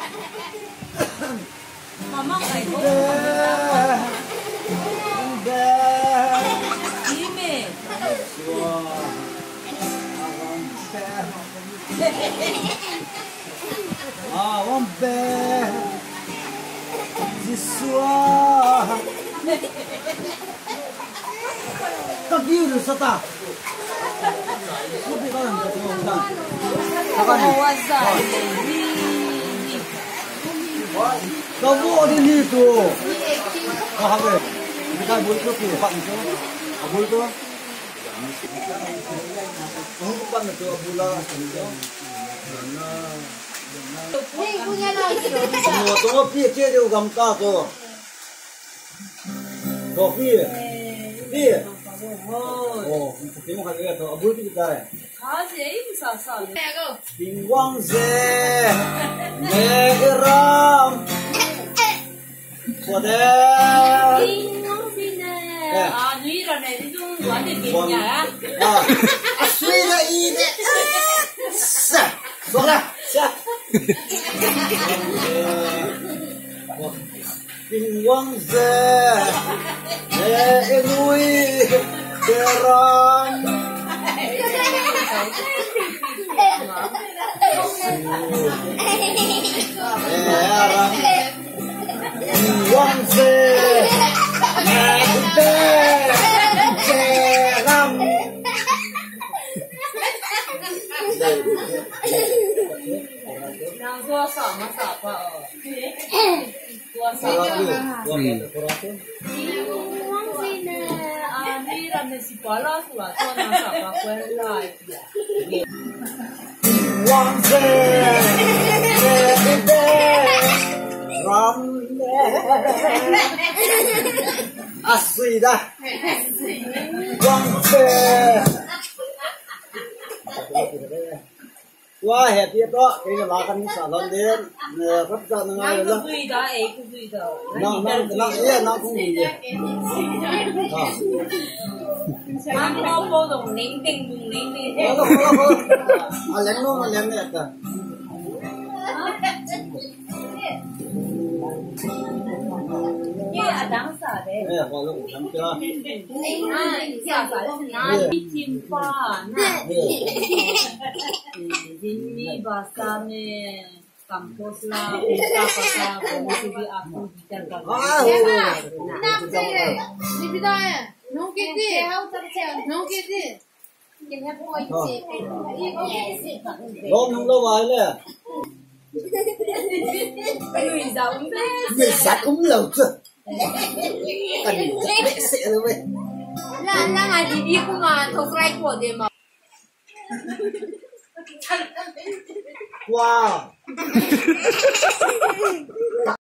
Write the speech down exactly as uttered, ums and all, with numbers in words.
Mama kayak gitu. Ini. Ah, ombe. Siswa. Kagiu sata. Lebih kan ketemu undang. Kamu ada ni tu. Ah, apa? Kita boleh tu pak itu. Boleh tu. Kamu bukan tu bola. Ni punya lagi. Tunggu tunggu pi je tu gamka tu. Kopi. Pi. Oh, tengok kat dia tu. Abul tu kita. Bingwang ze, megeram, sudah. Ah, ni lah ni tu ada binya. Ah, sudah ini. Sah, sudah, sah. Bingwang ze, megeram. Wang se, nade, ceram. Nang dua sama siapa? Dua sama. Wang sini, ani ramai si pala surat tu nang siapa kuelai. Wang se, nade, ram. Asli dah. Wang se. Wah, happy tu. Kini lakukan salam dia. Rap dah nengai lah. Aku dah, aku dah. Nak nak nak iya nak pun dia. Ah. Ang mau po dong, ning ting dong, ning ting. Kalau kalau kalau. Alam no alam ni apa? Ni ada apa deh? Eh, kalau sampai. Ah, siapa? Nasi cimpa, nah. Ini bahasa ni kampus lah, kita bahasa komisi di aku bicara. Ah, Nam je. Ni bidaya. Nong kiti. Nong kiti. Kena buat je. Long long lâu rồi nè. Người giàu thế. Người sát cũng lâu chưa? Cần dễ sẽ rồi vậy. Là là ngày đi đi cũng mà thuộc lại của để mà. Wow.